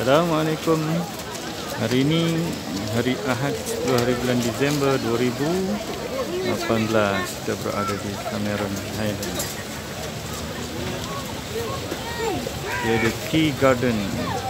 Assalamualaikum. Hari ini hari Ahad 10 hari bulan Disember 2018. Kita berada di Cameron Highlands. Dia ada Tea Garden.